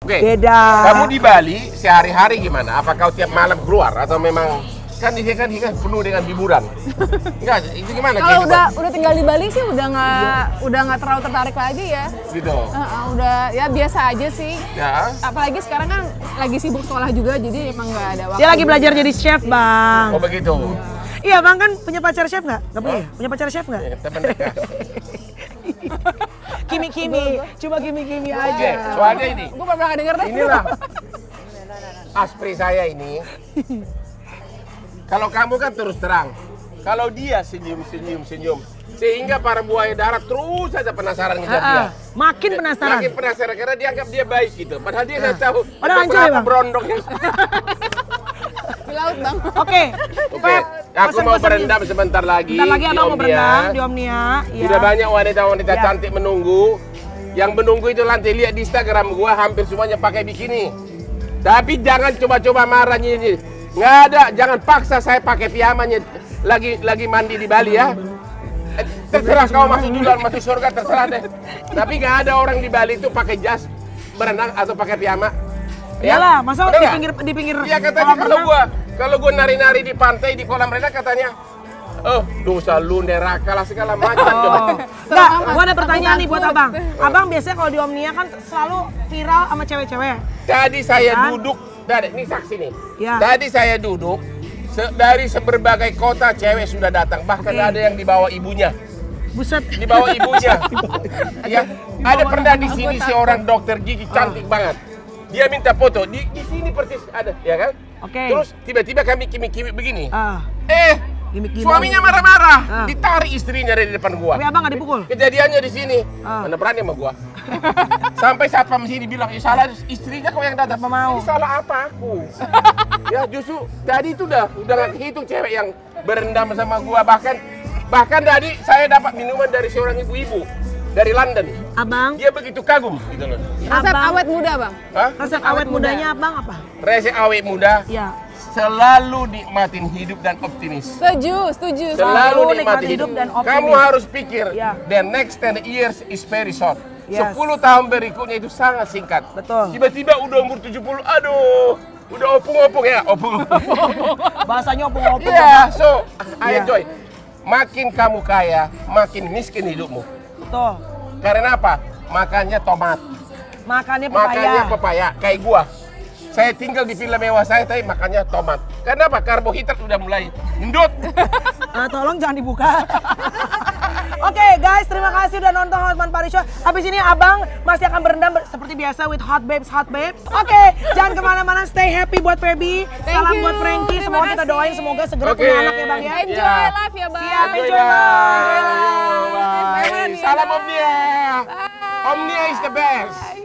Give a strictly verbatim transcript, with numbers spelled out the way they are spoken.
Oke. Beda. Kamu di Bali sehari-hari gimana? Apa kau tiap malam keluar atau memang kan di sini kan kan penuh dengan hiburan? Enggak, itu gimana? Kalau udah udah tinggal di Bali sih udah nggak udah nggak terlalu tertarik lagi ya. Gitu. Uh, uh, udah ya biasa aja sih. Ya. Apalagi sekarang kan lagi sibuk sekolah juga, jadi emang nggak ada waktu. Dia lagi belajar jadi chef, Bang. Oh begitu. Iya, Bang kan punya pacar chef nggak? Nggak punya? Oh? Punya pacar chef nggak? Ya, teman dekat. Kimi-kimi, cuma kimi-kimi aja. Oke, soalnya ini. Gue pernah denger deh. Inilah aspri saya ini. Kalau kamu kan terus terang, kalau dia senyum, senyum, senyum, sehingga para buaya darat terus saja penasaran ngejar dia. Makin penasaran. Makin penasaran karena dia anggap dia baik gitu. Padahal dia nggak tahu. Padahal hancur ya, Bang? Berondong yang... Di laut, Bang. Oke, Oke, aku mau berendam sebentar lagi. Bentar lagi di Abang mau Omnia. berendam di Omnia. Sudah banyak wanita-wanita Ya. cantik menunggu. Yang menunggu itu nanti lihat di Instagram gua hampir semuanya pakai bikini. Tapi jangan coba-coba marah ini. Nggak ada, jangan paksa saya pakai piyamanya lagi lagi mandi di Bali ya. Eh, terserah kau masuk duluan masuk surga terserah deh. Tapi nggak ada orang di Bali itu pakai jas berenang atau pakai piyama. Iyalah, masa Bener di nggak? pinggir di pinggir Iya katanya kolam kalau renang? gua kalau gua nari-nari di pantai di kolam renang katanya oh dosa lu neraka lah segala macam. Coba. Enggak, gua ada pertanyaan nih buat Abang. Abang biasanya kalau di Omnia kan selalu viral sama cewek-cewek. Tadi saya Kan? duduk, dari ini saksi nih. Ya. Tadi saya duduk se- dari berbagai kota cewek sudah datang, bahkan Oke. ada yang dibawa ibunya. Buset. Dibawa ibunya. Ya, ada pernah di sini seorang dokter gigi cantik banget. Dia minta foto di di sini persis ada, ya kan? Oke. Terus tiba-tiba kami kimi-kimi begini. Ah, Eh, gimmick-gimmick. suaminya marah-marah, Ah. ditarik istrinya dari depan gua. Tapi Abang nggak dipukul? Kejadiannya di sini. Ah. Mana berani sama gua. Sampai satpam sini bilang, "Ya salah istrinya kok yang datang." Apa mau? Ini salah apa aku? Ya justru tadi itu udah udah nggak kehitung cewek yang berendam sama gua, bahkan bahkan tadi saya dapat minuman dari seorang ibu-ibu dari London. Abang, Dia begitu kagum gitu loh. Resep Abang. awet muda, Bang. Hah? resep awet mudanya Abang apa? Resep awet muda Ya. selalu nikmatin hidup dan optimis. Setuju, setuju. Selalu Selalu nikmati nikmati hidup. hidup dan optimis. Kamu harus pikir, Ya. the next ten years is very short. Yes. sepuluh tahun berikutnya itu sangat singkat. Betul. Tiba-tiba udah umur tujuh puluh, aduh, udah opung-opung ya, opung. Bahasanya opung-opung. Iya, so I Iya. enjoy. Makin kamu kaya, makin miskin hidupmu. Betul. Karena apa? Makannya tomat, Makannya pepaya. makannya pepaya, kayak gua. Saya tinggal di villa mewah saya, tapi makannya tomat. Karena apa? Karbohidrat udah mulai gendut. Ah, tolong jangan dibuka. Oke guys, terima kasih udah nonton Hotman Paris Show. Habis ini Abang masih akan berendam ber- seperti biasa with Hot Babes, Hot Babes. Oke, jangan kemana-mana, stay happy buat Feby. Thank Salam you. buat Frankie, Terima semoga kita kasih. doain semoga segera Oke. punya anak ya Bang ya. Enjoy Iya. life ya, Bang. Siap, Enjoy enjoy life. life. Bye. Bye. Salam Omnia. Omnia is the best.